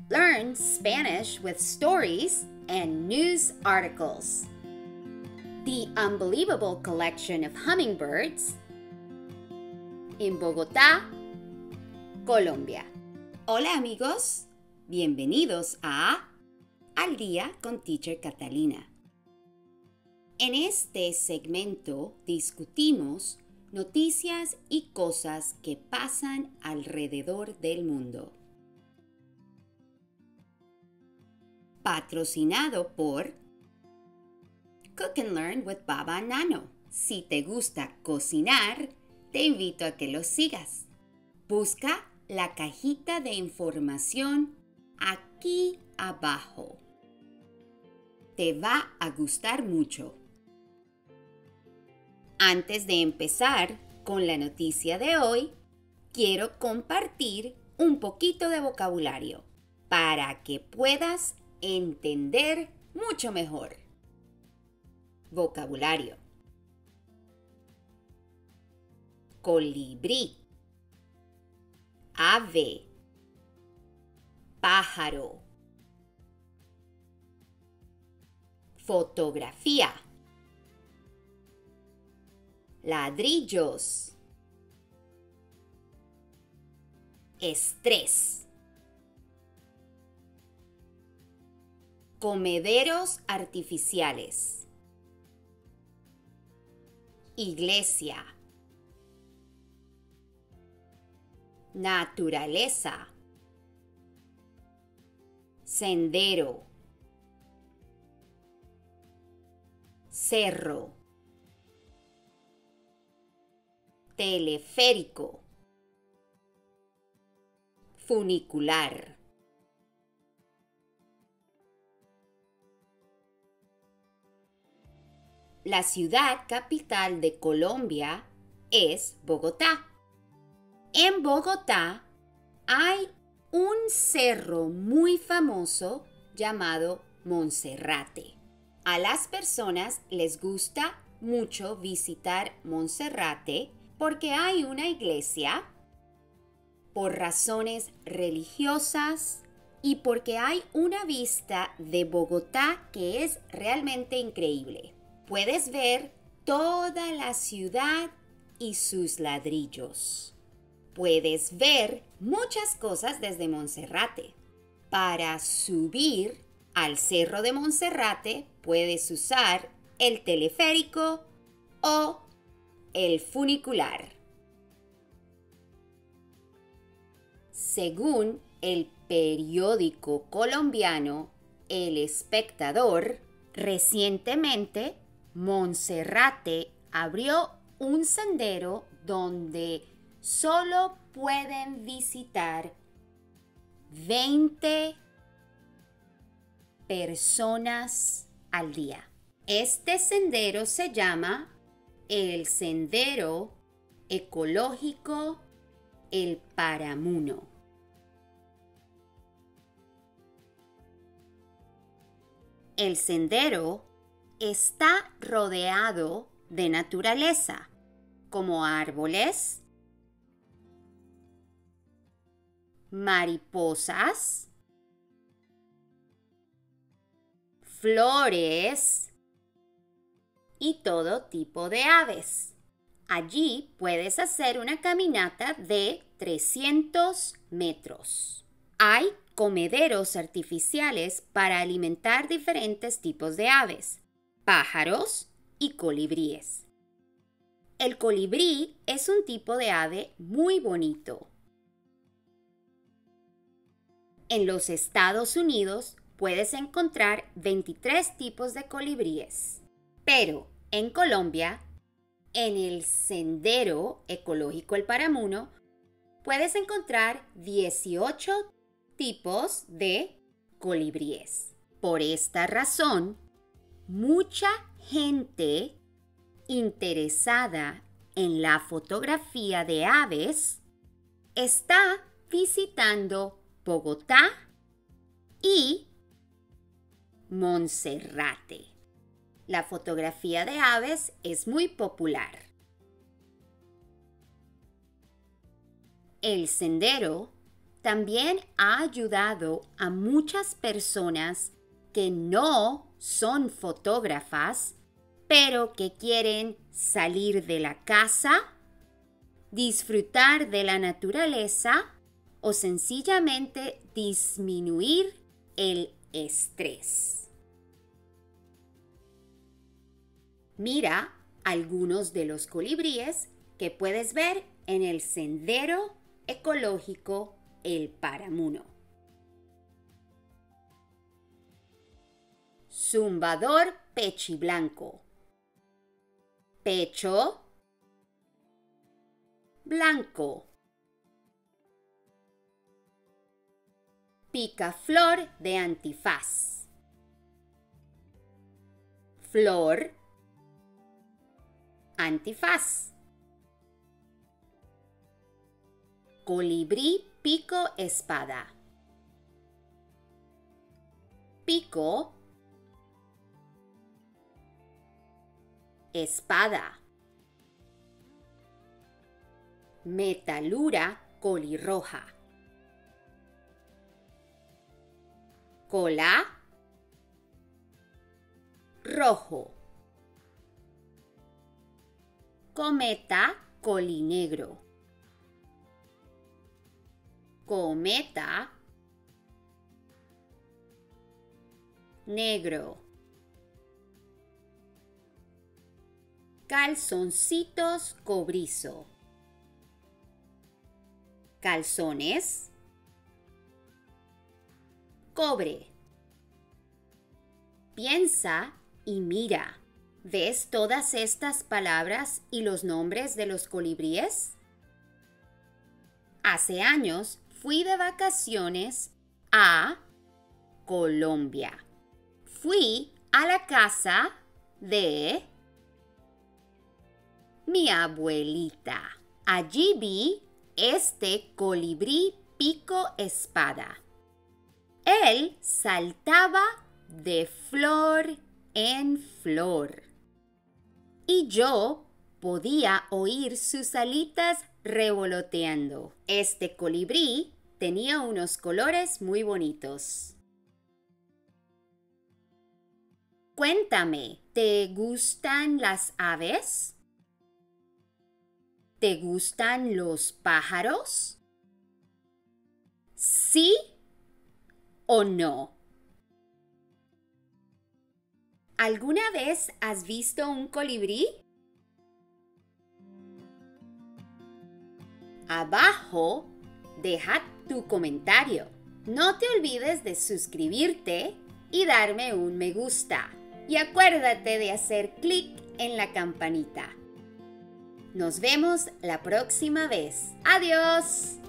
Learn Spanish with stories and news articles. The unbelievable collection of hummingbirds in Bogotá, Colombia. Hola amigos, bienvenidos a Al Día con Teacher Catalina. En este segmento discutimos noticias y cosas que pasan alrededor del mundo. Patrocinado por Cook and Learn with Baba Nano. Si te gusta cocinar, te invito a que lo sigas. Busca la cajita de información aquí abajo. Te va a gustar mucho. Antes de empezar con la noticia de hoy, quiero compartir un poquito de vocabulario para que puedas entender mucho mejor. Vocabulario: colibrí, ave, pájaro, fotografía, ladrillos, estrés, comederos artificiales, iglesia, naturaleza, sendero, cerro, teleférico, funicular. La ciudad capital de Colombia es Bogotá. En Bogotá hay un cerro muy famoso llamado Monserrate. A las personas les gusta mucho visitar Monserrate porque hay una iglesia, por razones religiosas y porque hay una vista de Bogotá que es realmente increíble. Puedes ver toda la ciudad y sus ladrillos. Puedes ver muchas cosas desde Monserrate. Para subir al cerro de Monserrate puedes usar el teleférico o el funicular. Según el periódico colombiano El Espectador, recientemente Monserrate abrió un sendero donde solo pueden visitar 20 personas al día. Este sendero se llama el Sendero Ecológico El Paramuno. El sendero está rodeado de naturaleza, como árboles, mariposas, flores y todo tipo de aves. Allí puedes hacer una caminata de 300 metros. Hay comederos artificiales para alimentar diferentes tipos de aves, pájaros y colibríes. El colibrí es un tipo de ave muy bonito. En los Estados Unidos puedes encontrar 23 tipos de colibríes, pero en Colombia, en el Sendero Ecológico El Paramuno, puedes encontrar 18 tipos de colibríes. Por esta razón, mucha gente interesada en la fotografía de aves está visitando Bogotá y Monserrate. La fotografía de aves es muy popular. El sendero también ha ayudado a muchas personas que no son fotógrafas, pero que quieren salir de la casa, disfrutar de la naturaleza o sencillamente disminuir el estrés. Mira algunos de los colibríes que puedes ver en el sendero ecológico El Paramuno. Zumbador pechiblanco. Pecho blanco. Picaflor de antifaz. Flor antifaz. Colibrí pico espada. Pico espada. Metalura colirroja. Cola rojo. Cometa colinegro. Cometa negro. Calzoncitos cobrizo. Calzones cobre. Piensa y mira. ¿Ves todas estas palabras y los nombres de los colibríes? Hace años fui de vacaciones a Colombia. Fui a la casa de mi abuelita. Allí vi este colibrí pico espada. Él saltaba de flor en flor. Y yo podía oír sus alitas revoloteando. Este colibrí tenía unos colores muy bonitos. Cuéntame, ¿te gustan las aves? ¿Te gustan los pájaros? ¿Sí o no? ¿Alguna vez has visto un colibrí? Abajo, deja tu comentario. No te olvides de suscribirte y darme un me gusta. Y acuérdate de hacer clic en la campanita. Nos vemos la próxima vez. ¡Adiós!